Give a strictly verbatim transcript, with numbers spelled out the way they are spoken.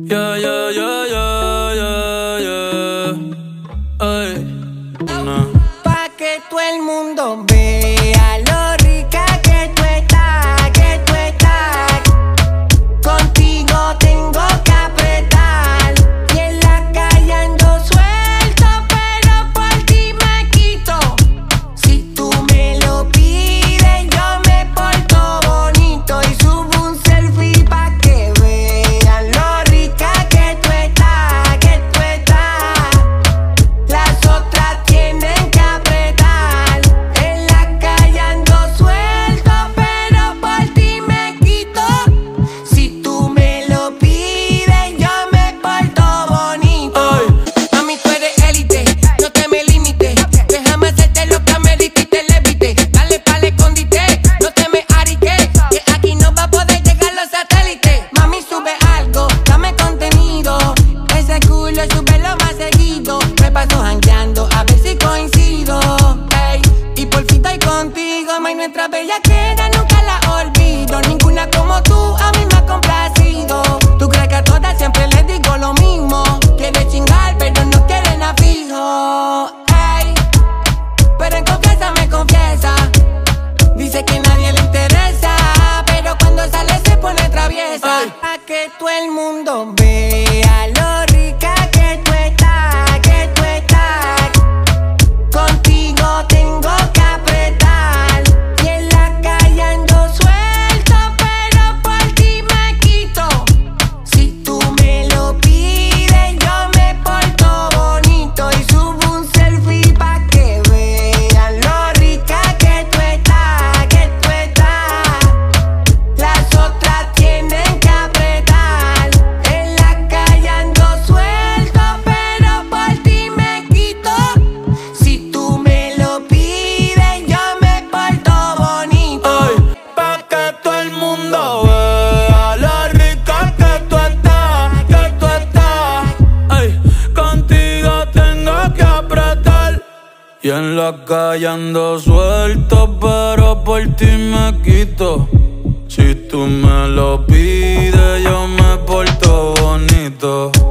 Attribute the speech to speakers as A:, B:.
A: Yeah, yeah, yeah, yeah, yeah, yeah. Ay, no.
B: Pa' que todo el mundo vea lo rica que tú estás, que tú estás. Contigo tengo que apretar y en la calle ando suelto, pero por ti me quito. Si tú me lo pides, yo me porto bonito y subo un selfie pa' que vean lo rica que tú estás, que tú estás. Las otras tienen que apretar, en la calle ando suelto, pero por ti me quito. Si tú me lo pides, yo me porto bonito.
A: Ay.
B: Mami, tú eres élite, no te me limites. Déjame hacerte lo que me diste y te levite. Dale pa'l escondite, no te me ariques, que aquí no va a poder llegar los satélites. Mami, sube algo, dame contenido. Ese culo súbelo más seguido. Me paso jangueando a ver si coincido. Ey, y por fin estoy contigo, may nuestra bellaquera nunca la olvido. Ninguna como tú a mí me ha complacido. Tú crees que a todas siempre les digo lo mismo. Quieres chingar pero no quieren a fijo. Ey, pero en confianza me confiesa. Dice que nadie le interesa, pero cuando sale se pone traviesa.
A: Ay.
B: A que todo el mundo vea lo rica que tú estás, que tú estás. Contigo tengo que apretar y en la calle ando suelto, pero por ti me quito. Si tú me lo pides, yo me porto bonito y subo un selfie pa' que vean lo rica que tú estás, que tú estás. Las otras tienen que apretar, en la calle ando suelto, pero por ti me quito. Si tú me lo pides, yo me porto bonito.
A: Ay, pa' que todo el mundo vea lo rica que tú estás, que tú estás. Ay, contigo tengo que apretar y en la calle ando suelto, pero por ti me quito. Si tú me lo pides, yo me porto bonito.